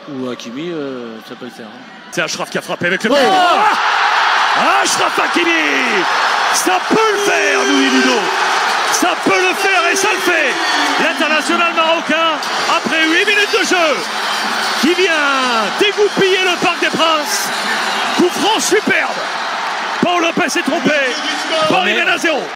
Ou HAKIMI, ça peut le faire. Hein. C'est Achraf qui a frappé avec le pied. Achraf HAKIMI, ça peut le faire, Louis Ludo. Ça peut le faire et ça le fait. L'international marocain, après 8 minutes de jeu, qui vient dégoupiller le Parc des Princes. Coup franc superbe. Paul Lopez s'est trompé. Paris mène à 0.